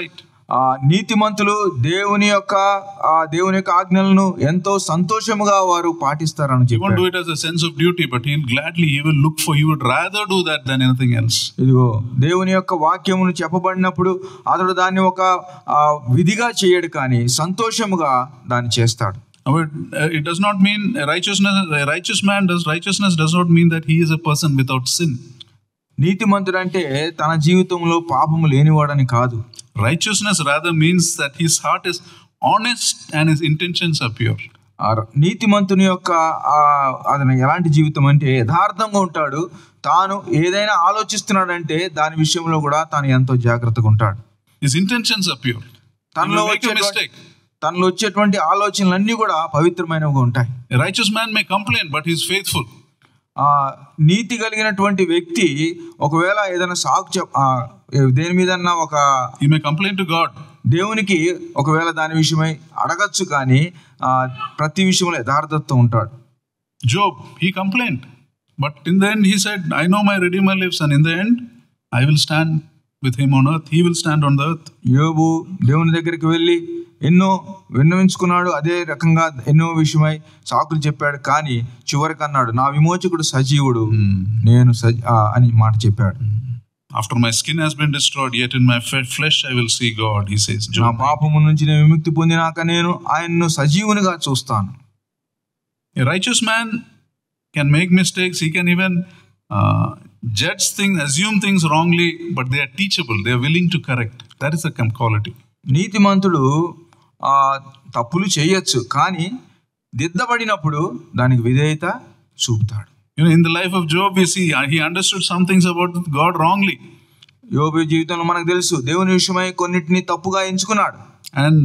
ఆ నీతిమంతులు దేవుని యొక్క ఆ దేవుని యొక్క ఆజ్ఞలను ఎంతో సంతోషముగా వారు పాటిస్తారని He won't చెప్పాడు. do it as a sense of duty, but he'll gladly, he will look for, he would rather do that than anything else. ఇదిగో దేవుని యొక్క వాక్యమును చెప్పబడినప్పుడు అతడు దాన్ని ఒక ఆ, విధిగా చేయడు, కానీ సంతోషముగా దాన్ని చేస్తాడు. But uh, it does not mean a righteousness, a righteous man does, righteousness does not mean that he is a person without sin. నీతిమంతుడు అంటే తన జీవితంలో పాపము లేనివాడని కాదు. Righteousness rather means that his heart is honest and his intentions are pure. ఆ నీతిమంతుని యొక్క ఆ అతను ఎలాంటి జీవితం అంటే యథార్థంగా ఉంటాడు. తాను ఏదైనా ఆలోచిస్తున్నాడంటే దాని విషయంలో కూడా తాను ఎంతో జాగ్రత్తగా ఉంటాడు. His intentions are pure. తనలో He will make a వచ్చే mistake. తనలో వచ్చేటువంటి ఆలోచనలన్నీ కూడా పవిత్రమైనవిగా ఉంటాయి. A righteous man may complain, but he is faithful. ఆ నీతి కలిగినటువంటి వ్యక్తి ఒకవేళ ఏదైనా సాకు చెప్ దేని మీదన్నా ఒక He may complain to God. దేవునికి ఒకవేళ దాని విషయమై అడగచ్చు, కానీ ఆ ప్రతి విషయంలో యథార్థతతో ఉంటాడు. Job, he complained, but in the end he said, I know my Redeemer lives, and in the end I will stand with him on earth. He will stand on the earth. యోబు దేవుని దగ్గరికి వెళ్ళి ఎన్నో విన్నవించుకున్నాడు, అదే రకంగా ఎన్నో విషయమై సాకులు చెప్పాడు, కానీ చివరికి అన్నాడు, నా విమోచకుడు సజీవుడు, నేను సజీ అని మాట చెప్పాడు. After my skin has been destroyed, yet in my flesh I will see God, he says. నా పాపము నుంచి నేను విముక్తి పొందినాక నేను ఆయన్ను సజీవునిగా చూస్తాను. A righteous man can make mistakes. He can even uh, judge things, assume things wrongly, but they are teachable. They are willing to correct. That is a quality. నీతిమంతుడు ఆ తప్పులు చేయొచ్చు, కానీ దిద్దబడినప్పుడు దానికి విధేయత చూపుతాడు. You know, in the life of Job, we see uh, he understood some things about God wrongly. యోబు జీవితంలో మనకు తెలుసు దేవుని విషయమై కొన్నిటిని తప్పుగా ఎంచుకున్నాడు. And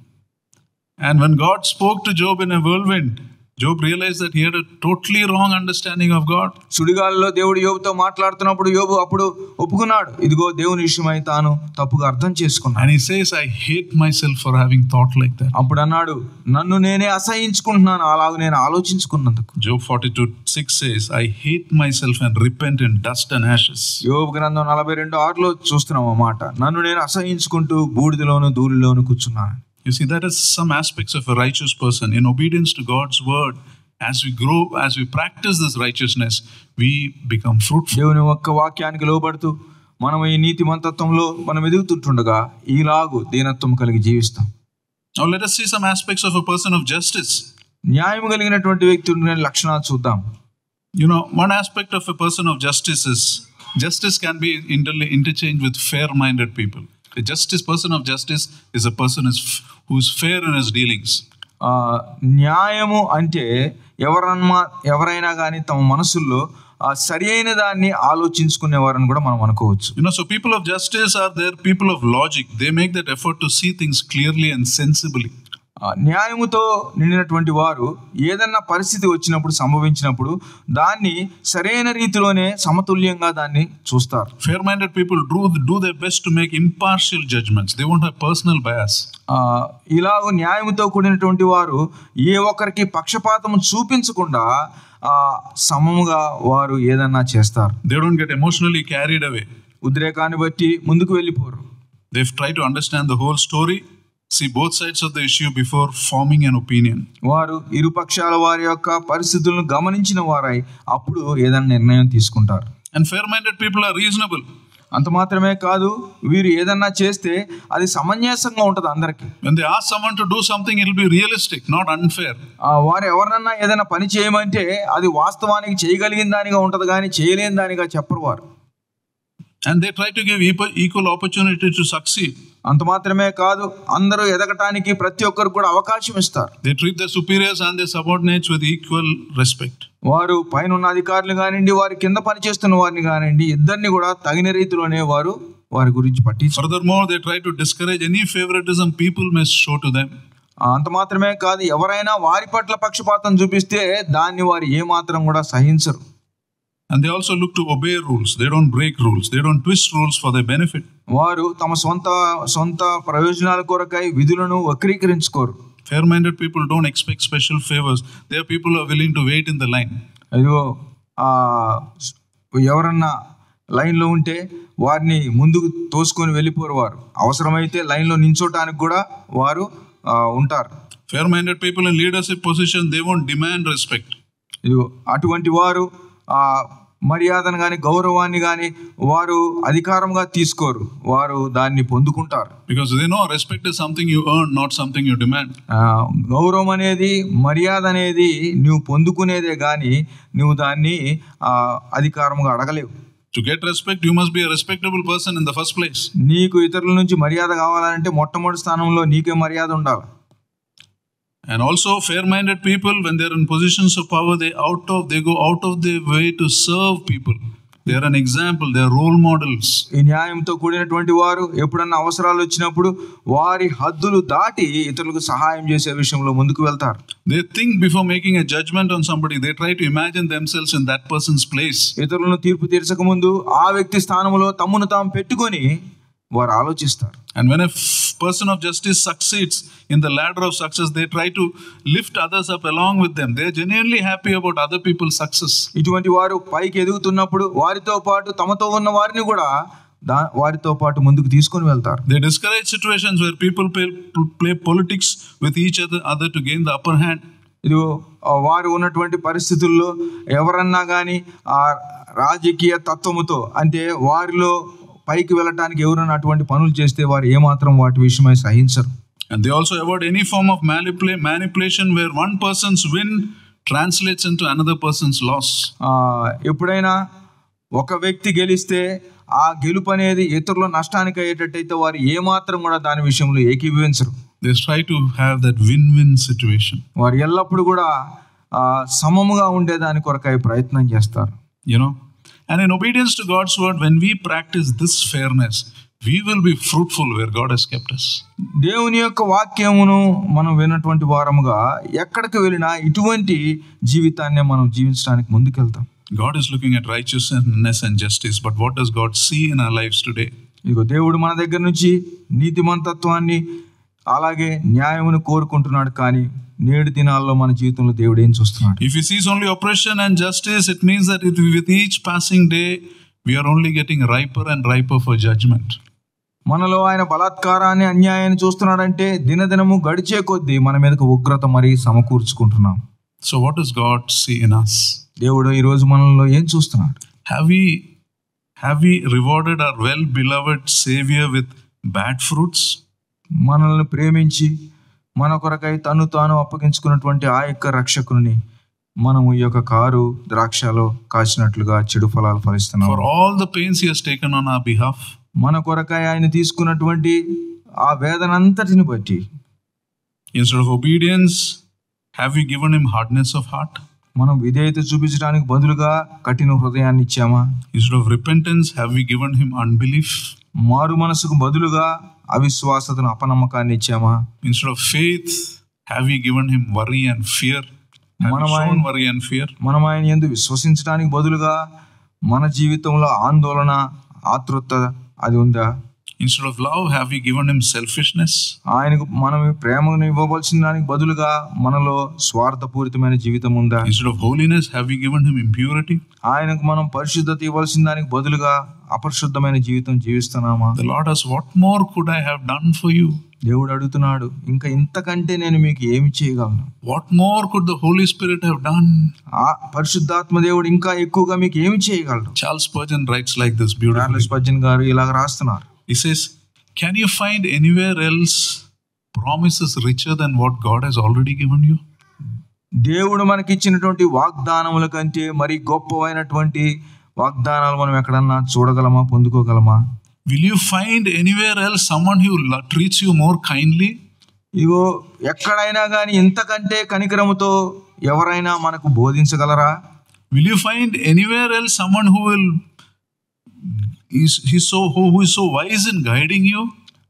and when God spoke to Job in a whirlwind, Job realized that he had a totally wrong understanding of God. సుడిగాలిలో దేవుడు యోబుతో మాట్లాడుతున్నప్పుడు యోబు అప్పుడు ఒప్పుకున్నాడు, ఇదిగో దేవుని విషయమై తాను తప్పుగా అర్థం చేసుకున్నాడు. And he says, I hate myself for having thought like that. అప్పుడు అన్నాడు, నన్ను నేనే అసహించుకుంటున్నాను అలాగ నేను ఆలోచించుకున్నందుకు. Job forty-two six says, I hate myself and repent in dust and ashes. యోబు గ్రంథం నలభై రెండు ఆరులో చూస్తున్నాం ఆ మాట, నన్ను నేను అసహించుకుంటూ బూడిదలోను ధూళిలోను కూర్చున్నాను. You see, that is some aspects of a righteous person. In obedience to God's word, as we grow, as we practice this righteousness, we become fruitful. దేవుని ఒక్క వాక్యానికి లోబడుతూ మనం ఈ నీతి మంతత్వంలో మనం ఎదుగుతుంటుండగా ఈలాగు దీనత్వం కలిగి జీవిస్తాం. Now let us see some aspects of a person of justice. న్యాయం కలిగినటువంటి వ్యక్తి ఉండే లక్షణాలు చూద్దాం. You know, one aspect of a person of justice is justice can be inter- interchanged with fair-minded people. A justice person of justice is a person is f- who is fair in his dealings. ఆ న్యాయము అంటే ఎవరన్నా ఎవరైనా కానీ తమ మనసుల్లో ఆ సరి అయిన దాన్ని ఆలోచించుకునేవారని కూడా మనం అనుకోవచ్చు. You know, so people of justice are there people of logic. They make that effort to see things clearly and sensibly. న్యాయముతో నిండినటువంటి వారు ఏదన్నా పరిస్థితి వచ్చినప్పుడు సంభవించినప్పుడు దాన్ని సరైన రీతిలోనే సమతుల్యంగా దాన్ని చూస్తారు. Fair-minded people do, do their best to make impartial judgments. They won't have personal bias. ఇలాగ న్యాయముతో కూడినటువంటి వారు ఏ ఒక్కరికి పక్షపాతము చూపించకుండా సమముగా వారు ఏదన్నా చేస్తారు. They don't get emotionally carried away. ఉద్రేకాన్ని బట్టి ముందుకు వెళ్ళిపోరు. They try to understand the whole story, see both sides of the issue before forming an opinion. వారు ఇరుపక్షాల వారి యొక్క పరిస్థితులను గమనించిన వారై అప్పుడు ఏదైనా నిర్ణయం తీసుకుంటారు. And fair-minded people are reasonable. అంత మాత్రమే కాదు, వీరు ఏదన్నా చేస్తే అది సమంజసంగా ఉంటుంది అందరికి. When they ask someone to do something, it will be realistic, not unfair. వారు ఎవరినన్నా ఏదైనా పని చేయమంటే అది వాస్తవానికి చేయగలిగిన దానిగా ఉంటుంది, కానీ చేయలేని దానిగా చెప్పరు వారు. And they try to give equal opportunity to succeed. అంత మాత్రమే కాదు, అందరూ ఎదగటానికి ప్రతి ఒక్కరు కూడా అవకాశం ఇస్తారు. They treat their superiors and their subordinates with equal respect. వారు పైన ఉన్న అధికారులు కానివ్వండి, వారి కింద పనిచేస్తున్న వారిని కానివ్వండి, ఇద్దరిని కూడా తగిన రీతిలోనే వారు వారి గురించి పట్టించారు. Furthermore, they try to discourage any favoritism people may show to them. అంత మాత్రమే కాదు, ఎవరైనా వారి పట్ల పక్షపాతం చూపిస్తే దాన్ని వారు ఏ మాత్రం కూడా సహించరు. And they also look to obey rules. They don't break rules. They don't twist rules for their benefit. వారు తమ సొంత సొంత ప్రయోజనాల కొరకై విధులను వక్రీకరించుకోరు. Fair-minded people don't expect special favors. They are people who are willing to wait in the line. అయ్యో ఆ ఎవరన్నా లైన్లో ఉంటే వారిని ముందుకు తోసుకొని వెళ్ళిపోరు. వారు అవసరమైతే లైన్లో నించోటానికి కూడా వారు ఉంటారు. Fair-minded people in leadership position, they won't demand respect. ఇదిగో అటువంటి వారు ఆ మర్యాదను కానీ గౌరవాన్ని కానీ వారు అధికారంగా తీసుకోరు, వారు దాన్ని పొందుకుంటారు. Because they know respect is something you earn, not something you demand. గౌరవం అనేది, మర్యాద అనేది నువ్వు పొందుకునేదే కానీ నువ్వు దాన్ని అధికారంగా అడగలేవు. To get respect, you must be a respectable person in the first place. నీకు ఇతరుల నుంచి మర్యాద కావాలంటే మొట్టమొదటి స్థానంలో నీకే మర్యాద ఉండాలి. And also fair-minded people, when they're in positions of power, they out of they go out of their way to serve people. They are an example, they are role models. ఈ న్యాయంతో కూడినటువంటి వారు ఎప్పుడన్నా అవసరాలు వచ్చినప్పుడు వారి హద్దులు దాటి ఇతరులకు సహాయం చేసే విషయంలో ముందుకు వెళ్తారు. They think before making a judgment on somebody, they try to imagine themselves in that person's place. ఇతరులను తీర్పు తీర్చక ముందు ఆ వ్యక్తి స్థానంలో తమ్మును తాము పెట్టుకొని వారు ఆలోచిస్తారు. And when a f- person of justice succeeds in the ladder of success, they try to lift others up along with them. They are genuinely happy about other people's success. ఇటువంటి వారు పైకి ఎదుగుతున్నప్పుడు వారితో పాటు తమతో ఉన్న వారిని కూడా వారితో పాటు ముందుకు తీసుకొని వెళ్తారు. They discourage situations where people play, play politics with each other, other to gain the upper hand. ఇది వారు ఉన్నటువంటి పరిస్థితుల్లో ఎవరన్నా కానీ ఆ రాజకీయ తత్వముతో, అంటే వారిలో పైకి వెళ్ళటానికి ఎవరైనా అటువంటి పనులు చేస్తే వారు ఏమాత్రం వాటి విషయమై సహించరు. And they also avoid any form of manipula- manipulation where one person's win translates into another person's loss. ఎప్పుడైనా ఒక వ్యక్తి గెలిస్తే ఆ గెలుపు అనేది ఇతరుల నష్టానికి అయ్యేటట్టయితే వారు ఏమాత్రం కూడా దాని విషయంలో ఏకీభవించరు. They try to have that win-win situation. వారు ఎల్లప్పుడూ కూడా సమముగా ఉండేదాని కొరకై ప్రయత్నం చేస్తారు. You know, and in obedience to God's word, when we practice this fairness, we will be fruitful where God has kept us. దేవుని యొక్క వాక్యమును మనం విన్నటువంటి వారముగా ఎక్కడికి వెళ్ళినా ఇటువంటి జీవితాన్ని మనం జీవించడానికి ముందుకెళ్తాం. God is looking at righteousness and justice, but what does God see in our lives today? ఇదిగో దేవుడు మన దగ్గర నుంచి నీతిమంతత్వాన్ని అలాగే న్యాయమును కోరుకుంటున్నాడు, కానీ నేడు దినాల్లో మన జీవితంలో దేవుడు ఏం చూస్తున్నాడు? If he sees only oppression and justice, it means that it, with each passing day we are only getting riper and riper for judgment. మనలో ఆయన బలాత్కారాన్ని అన్యాయాన్ని చూస్తున్నాడంటే దినదినము గడిచే కొద్దీ మన మీదకు ఉగ్రత మరి సమకూర్చుకుంటున్నాం. So what does God see in us? దేవుడు ఈ రోజు మనలో ఏం చూస్తున్నాడు? Have we have we rewarded our well beloved savior with bad fruits? మనల్ని ప్రేమించి మన కొరకై తను తాను అప్పగించుకున్నటువంటి ఆ యొక్క రక్షకుని మనము ఈ యొక్క కారు ద్రాక్షలో కాచినట్లుగా చెడు ఫలాలు ఫలిస్తున్నాం. For all the pains he has taken on our behalf, మన కొరకై ఆయన తీసుకున్నటువంటి ఆ వేదనంతటిని బట్టి instead of obedience, have we given him hardness of heart? మనం విధేయత చూపించడానికి బదులుగా కఠిన హృదయాన్ని ఇచ్చామా? Instead of repentance, have we given him unbelief? మారు మనసుకు బదులుగా అవిశ్వాసతను అపనమ్మకాన్ని ఇచ్చామా? Instead of faith, have we given him worry and fear? Have we shown worry and fear? మనం ఆయన యందు విశ్వసించడానికి బదులుగా మన జీవితంలో ఆందోళన ఆతృత అది ఉందా? Instead of love, have we given him selfishness? ఆయనకు మనం ప్రేమను ఇవ్వవలసిన దానికి బదులుగా మనలో స్వార్థపూరితమైన జీవితం ఉందా? Instead of holiness, have we given him impurity? ఆయనకు మనం పరిశుద్ధత ఇవ్వాల్సిన దానికి బదులుగా అపరిశుద్ధమైన జీవితం జీవిస్తున్నామా? The Lord asks, what more could I have done for you? దేవుడు అడుగుతున్నాడు, ఇంకా ఇంతకంటే నేను మీకు ఏమి చేయగలను? What more could the Holy Spirit have done? ఆ పరిశుద్ధాత్మ దేవుడు ఇంకా ఎక్కువగా మీకు ఏమి చేయగలడు? Charles Spurgeon writes like this beautifully. Charles Spurgeon గారు ఇలాగ రాస్తున్నారు. He says, can you find anywhere else promises richer than what God has already given you? దేవుడు మనకి ఇచ్చినటువంటి వాగ్దానముల కంటే మరి గొప్పవైనటువంటి వాగ్దానాలు మనం ఎక్కడన్నా చూడగలమా, పొందుకోగలమా? Will you find anywhere else someone who treats you more kindly? ఇగో ఎక్కడైనా కానీ ఇంతకంటే కనికరముతో ఎవరైనా మనకు బోధించగలరా? Will you find anywhere else someone who will He's, he's so who is so wise in guiding you?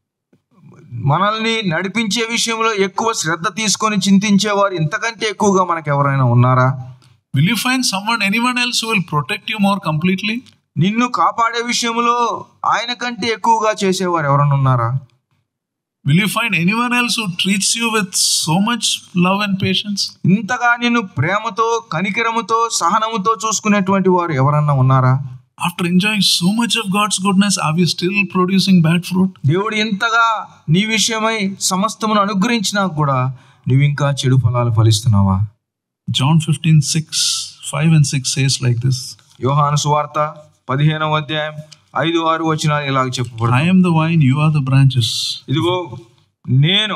మనల్ని నడిపించే విషయంలో ఎక్కువ శ్రద్ధ తీసుకొని చింతించేవారు ఇంతకంటే ఎక్కువగా మనకు ఎవరైనా ఉన్నారా? Will you find someone, anyone else who will protect you more completely? నిన్ను కాపాడే విషయంలో ఆయన కంటే ఎక్కువగా చేసేవారు ఎవరైనా ఉన్నారా? Will you find anyone else who treats you with so much love and patience? ఇంతగా నిన్ను ప్రేమతో కనికరముతో సహనముతో చూసుకునేటువంటి వారు ఎవరన్నా ఉన్నారా? After enjoying so much of God's goodness, are we still producing bad fruit? దేవుడు ఎంతగా నీ విషయమై సమస్తమును అనుగ్రహించినా కూడా నువ్వు ఇంకా చెడు ఫలాలు ఫలిస్తున్నావా? John fifteen, six, five and six says like this. యోహాను సువార్త పదిహేనవ అధ్యాయం ఐదు ఆరు వచనాలు ఇలాగ చెప్పబడుతుంది. I am the vine, you are the branches. ఇదిగో నేను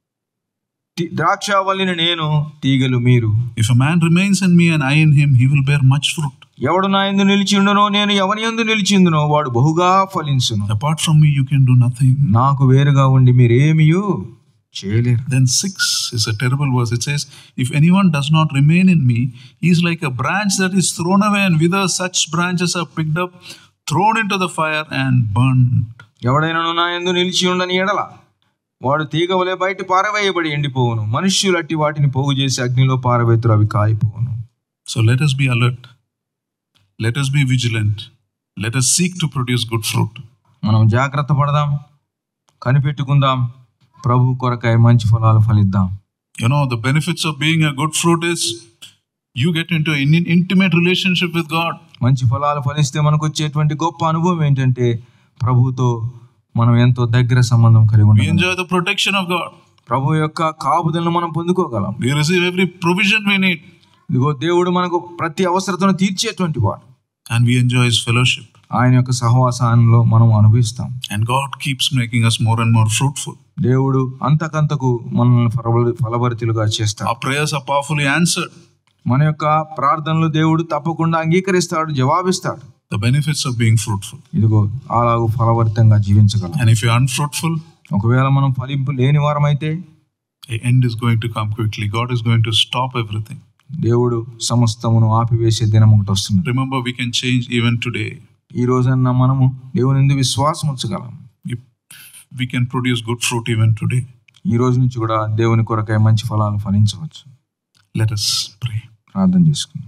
ద్రాక్షావల్లిని, నేను తీగలు మీరు. If a man remains in me and I in him, he will bear much fruit. ఎవడు నా యందు నిలిచిండునో, నేను ఎవని యందు నిలిచిందునో వాడు బహుగా ఫలించును. Apart from me you can do nothing. నాకు వేరుగా ఉండి మీరేమియూ చేయలేరు. Then six is a terrible verse. It says, if anyone does not remain in me, he is like a branch that is thrown away and withers. Such branches are picked up, thrown into the fire and burnt. ఎవడైనా నా యందు నిలిచి ఉండని ఎడల వాడు తీగ వలె బయట పారవేయబడి ఎండిపోవును. మనుష్యులు అట్టి వాటిని పోగు చేసి అగ్నిలో పారవేతురు, అవి కాలిపోవును. So let us be alert. Let us be vigilant. Let us seek to produce good fruit. మనం జాగ్రత్త పడదాం, కనిపెట్టుకుందాం, ప్రభు కొరకై మంచి ఫలాలు ఫలిద్దాం. You know, the benefits of being a good fruit is you get into an intimate relationship with God. మంచి ఫలాలు ఫలిస్తే మనకు వచ్చేటువంటి గొప్ప అనుభవం ఏంటంటే ప్రభువుతో మనం ఎంతో దగ్గర సంబంధం కలిగి ఉంటాం. We enjoy the protection of God. ప్రభు యొక్క కాపుదలను మనం పొందుకోగలం. We receive every provision we need. ఇదిగో దేవుడు మనకు ప్రతి అవసరతను తీర్చేటువంటి వాడు. And we enjoy His fellowship. ఆయన యొక్క సహవాసంలో మనం అనుభవిస్తాం. And God keeps making us more and more fruitful. దేవుడు అంతకంతకు మనల్ని ఫలభరితులుగా చేస్తాడు. Our prayers are powerfully answered. మన యొక్క ప్రార్థనలు దేవుడు తప్పకుండా అంగీకరిస్తాడు, జవాబిస్తాడు. The benefits of being fruitful. ఇదిగో అలాగూ ఫలభరితంగా జీవించగలం. And if you are unfruitful, ఒకవేళ మనం ఫలింపు లేని వారమైతే the end is going to come quickly. God is going to stop everything. దేవుడు సమస్తమును ఆపివేసే దినం ఒకటి వస్తుంది. Remember, we can change even today. ఈ రోజన్నా మనము దేవుని యందు విశ్వాసం ఉంచగలం. We can produce good fruit even today. ఈ రోజు నుంచి కూడా దేవుని కొరకై మంచి ఫలాలు ఫలించవచ్చు. Let us pray. ప్రార్థన చేసుకుందాం.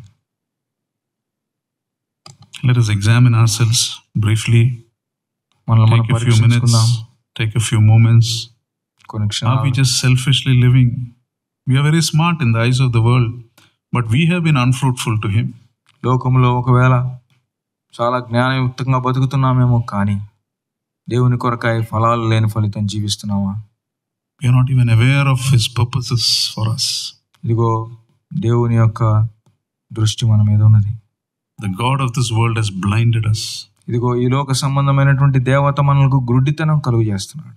Let us examine ourselves briefly. మనల్ని మనం Take a few పరీక్షించుకుందాం. minutes. Take a few moments. కొన్ని Are we క్షణాలు. just selfishly living? We are very smart in the eyes of the world, but we have been unfruitful to Him. లోకంలో ఒకవేళ చాలా జ్ఞానయుక్తంగా బతుకుతున్నామేమో, కానీ దేవుని కొరకై ఫలాలు లేని ఫలితం జీవిస్తున్నామా? We are not even aware of His purposes for us. ఇదిగో దేవుని యొక్క దృష్టి మన మీద ఉన్నది. The God of this world has blinded us. ఇదిగో ఈ లోక సంబంధమైనటువంటి దేవత మనకు గుడ్డితనం కలుగు చేస్తున్నాడు.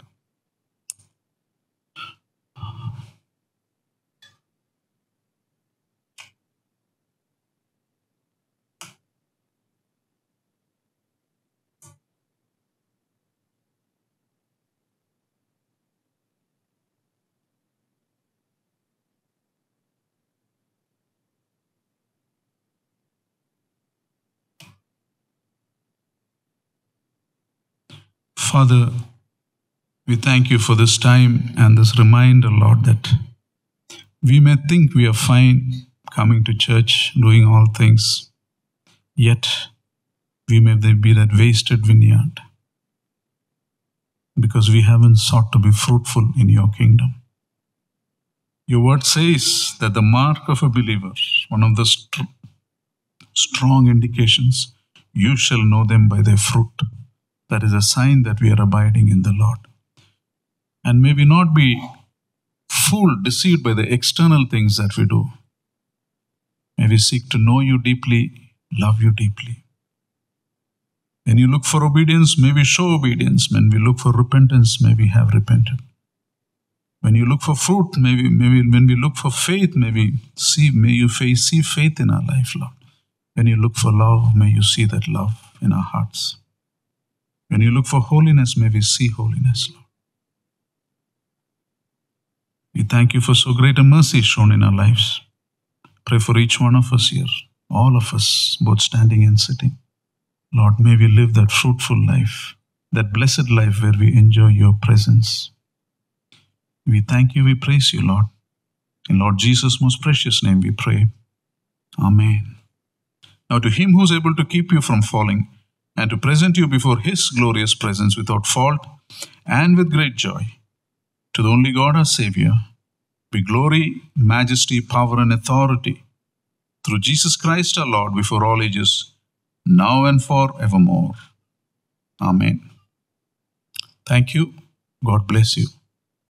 Father, we thank you for this time and this reminder, Lord, that we may think we are fine coming to church, doing all things, yet we may be that wasted vineyard because we haven't sought to be fruitful in your kingdom. Your word says that the mark of a believer, one of the st- strong indications, you shall know them by their fruit. That is a sign that we are abiding in the Lord. And may we not be fooled, deceived by the external things that we do. May we seek to know you deeply, love you deeply. When you look for obedience, may we show obedience. When we look for repentance, may we have repented. When you look for fruit, may we, may we, when we look for faith, may we see, may you face, see faith in our life, Lord. When you look for love, may you see that love in our hearts. When you look for holiness, may we see holiness, Lord. We thank you for so great a mercy shown in our lives. Pray for each one of us here, all of us, both standing and sitting. Lord, may we live that fruitful life, that blessed life where we enjoy your presence. We thank you, we praise you, Lord. In Lord Jesus' most precious name we pray. Amen. Now to him who is able to keep you from falling and to present you before his glorious presence without fault and with great joy, to the only God our Savior, be glory, majesty, power and authority through Jesus Christ our Lord before all ages, now and forevermore. Amen. Thank you. God bless you.